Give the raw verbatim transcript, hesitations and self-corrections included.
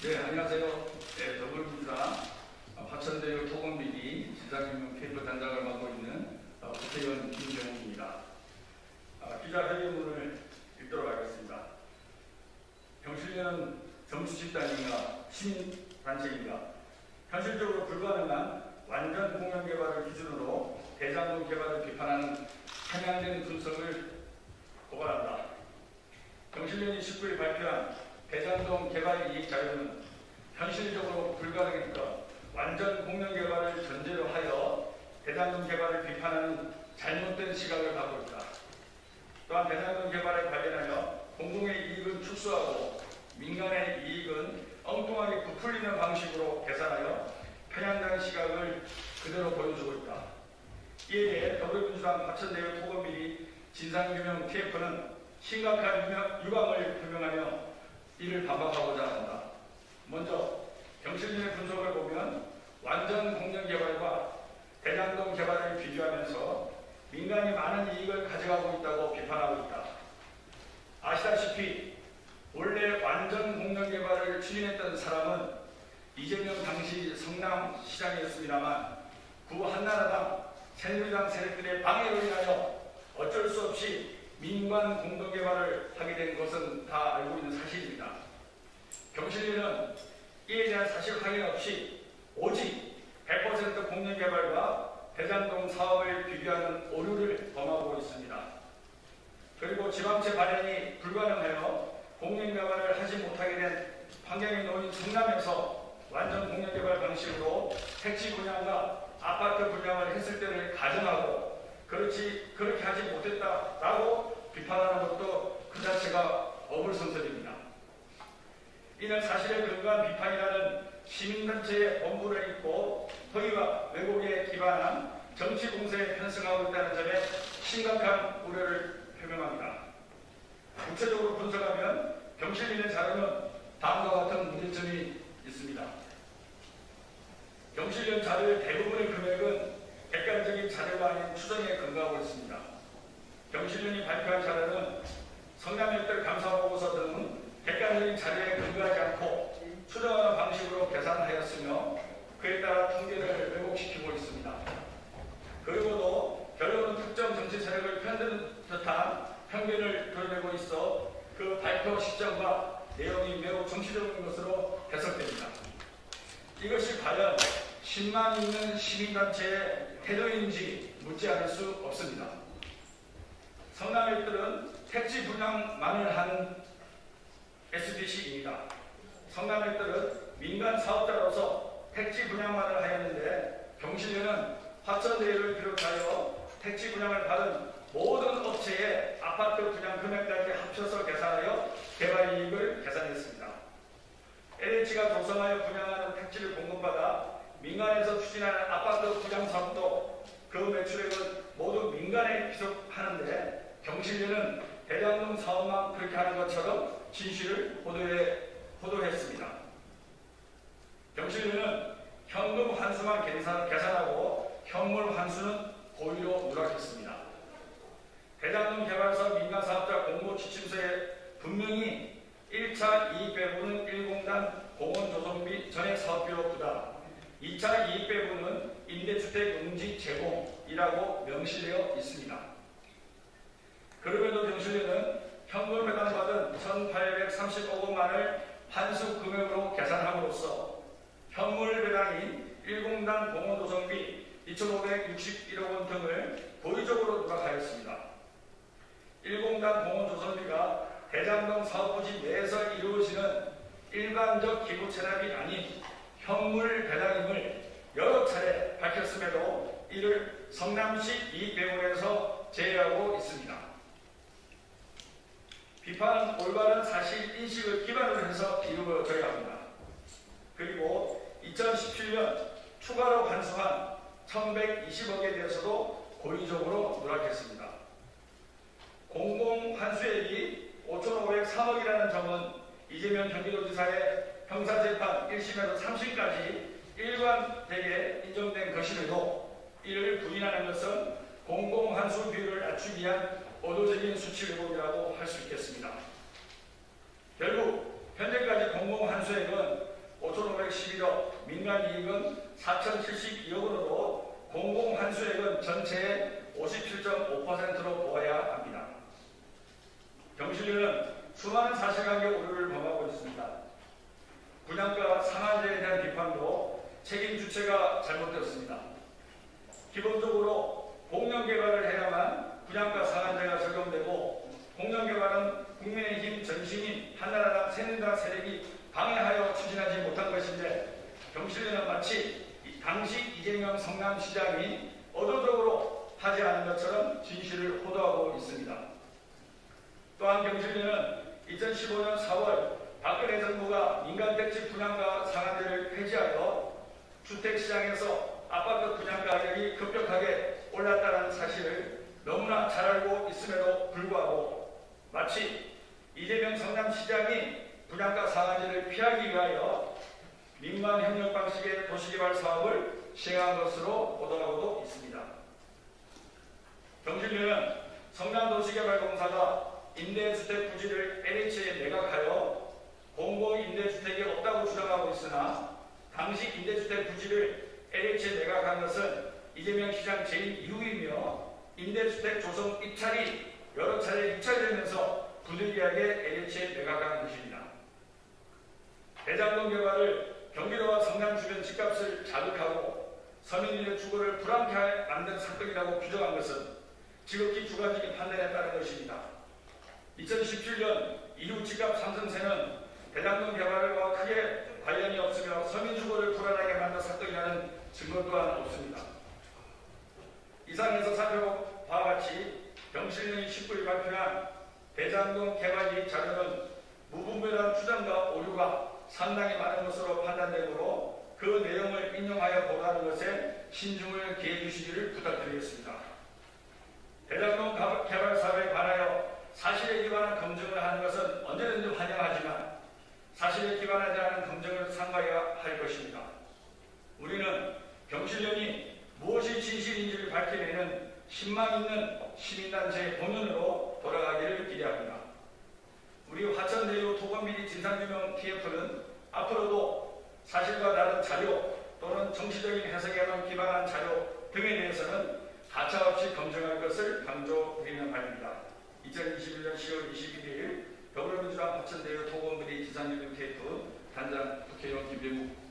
네, 안녕하세요. 네, 더불어민주당 화천대유 토건비리 지상금융 케이블 단장을 맡고 있는 어, 국회의원 김경욱입니다. 어, 기자회견문을 읽도록 하겠습니다. 경실련은 정치집단인가 시민단체인가 현실적으로 불가능한 완전 공영개발을 기준으로 대장동 개발을 비판하는 편향된 분석을 고발한다. 경실련이 십구 일 발표한 대장동 개발 이익 자료는 현실적으로 불가능했던 완전 공영 개발을 전제로 하여 대장동 개발을 비판하는 잘못된 시각을 갖고 있다. 또한 대장동 개발에 관련하여 공공의 이익은 축소하고 민간의 이익은 엉뚱하게 부풀리는 방식으로 계산하여 편향된 시각을 그대로 보여주고 있다. 이에 대해 더불어민주당 화천대유 토건비리 진상규명 티에프는 심각한 유감을 표명하며 이를 반박하고자 한다. 먼저 경실련의 분석을 보면 완전 공영 개발과 대장동 개발을 비교하면서 민간이 많은 이익을 가져가고 있다고 비판하고 있다. 아시다시피 원래 완전 공영 개발을 추진했던 사람은 이재명 당시 성남시장이었습니다만 구 한나라당, 새누리당 세력들의 방해로 인하여 어쩔 수 없이 민관 공동개발을 하게 된 것은 다 알고 있는 사실입니다. 경실련은 이에 대한 사실 확인 없이 오직 백 퍼센트 공영개발과 대장동 사업을 비교하는 오류를 범하고 있습니다. 그리고 지방채 발행이 불가능하여 공영개발을 하지 못하게 된 환경에 놓인 성남에서 완전 공영개발 방식으로 택지 분양과 아파트 분양을 했을 때를 가정하고 그렇지, 그렇게 하지 못했다라고 비판하는 것도 그 자체가 어불성설입니다. 이는 사실에 근거한 비판이라는 시민단체의 본부를 잇고 허위와 왜곡에 기반한 정치 공세에 편승하고 있다는 점에 심각한 우려를 표명합니다. 구체적으로 분석하면 경실련의 자료는 다음과 같은 문제점이 있습니다. 경실련 자료의 대부분의 금액은 객관적인 자료가 아닌 추정에 근거하고 있습니다. 경실련이 발표한 자료는 성남역들 감사보고서 등 객관적인 자료에 근거하지 않고 추정하는 방식으로 계산하였으며 그에 따라 통계를 왜곡시키고 있습니다. 그리고도 결론은 특정 정치 세력을 편드는 듯한 편견을 드러내고 있어 그 발표 시점과 내용이 매우 정치적인 것으로 해석됩니다. 이것이 과연 신망 있는 시민단체의 태도인지 묻지 않을 수 없습니다. 성남역들은 택지 분양만을 하는 에스피씨입니다. 성남역들은 민간 사업자로서 택지 분양만을 하였는데 경실련은 화천대유를 비롯하여 택지 분양을 받은 모든 업체의 아파트 분양 금액까지 합쳐서 계산하여 개발 이익을 계산했습니다. 엘에이치가 조성하여 분양하는 택지를 공급받아 민간에서 추진하는 아파트 분양 사업도 그 매출액은 모두 민간에 귀속하는데 경실련은 대장동 사업만 그렇게 하는 것처럼 진실을 보도해, 보도했습니다. 경실련은 현금 환수만 계산, 계산하고 현물 환수는 고의로 누락했습니다. 대장동 개발사업 민간사업자 공모 지침서에 분명히 일 차 이익 배분은 일 공단 공원조성비 전액 사업비로 부담, 이 차 이익 배분은 임대주택 용지 제공이라고 명시되어 있습니다. 그럼에도 경실련은 현금 배당받은 천팔백삼십억 원만을 환수 금액으로 계산함으로써 현물 배당인 일 공단 공원조성비 이천오백육십일억 원 등을 고의적으로 누락하였습니다. 일 공단 공원조성비가 대장동 사업부지 내에서 이루어지는 일반적 기부 체납이 아닌 현물 배당임을 여러 차례 밝혔음에도 이를 성남시 이익배분에서 제외하고 있습니다. 비판은 올바른 사실 인식을 기반으로 해서 이루어져야 합니다. 그리고 이천십칠 년 추가로 환수한 천백이십억에 대해서도 고의적으로 누락했습니다. 공공환수액이 오천오백삼억이라는 점은 이재명 경기도지사의 형사재판 일 심에서 삼 심까지 일관되게 인정된 것임에도 이를 부인하는 것은 공공환수 비율을 낮추기 위한 의도적인 수치 왜곡이라고 할 수 있겠습니다. 결국 현재까지 공공환수액은 오천오백십일억, 민간 이익은 사천칠십이억 원으로 공공 환수액은 전체의 오십칠 점 오 퍼센트로 보아야 합니다. 경실련은 수많은 사실관계 오류를 범하고 있습니다. 분양가 상한제에 대한 비판도 책임 주체가 잘못되었습니다. 기본적으로 공영개발을 해야만 분양가 상한제가 적용되고, 공영개발은 국민의힘 전신인 한나라당, 새누리당 세력이 방해하여 추진하지 못한 것인데, 경실련은 마치 당시 이재명 성남시장이 의도적으로 하지 않은 것처럼 진실을 호도하고 있습니다. 또한 경실련은 이천십오 년 사월 박근혜 정부가 민간택지 분양가 상한제를 폐지하여 주택시장에서 아파트 분양가 가격이 급격하게 올랐다는 사실을 너무나 잘 알고 있음에도 불구하고 마치 이재명 성남시장이 분양가 상한제를 피하기 위하여 민관협력 방식의 도시개발 사업을 시행한 것으로 보도하고도 있습니다. 경실련은 성남도시개발공사가 임대주택 부지를 엘에이치에 매각하여 공공임대주택이 없다고 주장하고 있으나, 당시 임대주택 부지를 엘에이치에 매각한 것은 이재명 시장 재임 이후이며 임대주택 조성 입찰이 여러 차례 유찰되면서 부득이하게 엘에이치에 매각한 것입니다. 대장동 개발을 경기도와 성남 주변 집값을 자극하고 서민들의 주거를 불안케 만든 사건이라고 규정한 것은 지극히 주관적인 판단에 따른 것입니다. 이천십칠 년 이후 집값 상승세는 대장동 개발과 크게 관련이 없으며 서민 주거를 불안하게 만든 사건이라는 증거 또한 없습니다. 이상에서 살펴본 바와 같이 경실련이 십구 일 발표한 대장동 개발 이익 자료는 무분별한 추정과 오류가 상당히 많은 것으로 판단되므로 그 내용을 인용하여 보도하는 것에 신중을 기해 주시기를 부탁드리겠습니다. 대장동 개발 사업에 관하여 사실에 기반한 검증을 하는 것은 언제든지 환영하지만 사실에 기반하지 않은 검증을 삼가야 할 것입니다. 우리는 경실련이 무엇이 진실인지를 밝혀내는 신망 있는 시민단체의 본연으로 돌아가기를 기대합니다. 우리 화천대유 토건비리 진상규명 티에프는 앞으로도 사실과 다른 자료 또는 정치적인 해석에만 기반한 자료 등에 대해서는 가차없이 검증할 것을 강조드리는 바입니다. 이천이십일 년 시월 이십일 일 더불어민주당 화천대유 토건비리 진상규명 티에프 단장 국회의원 김병욱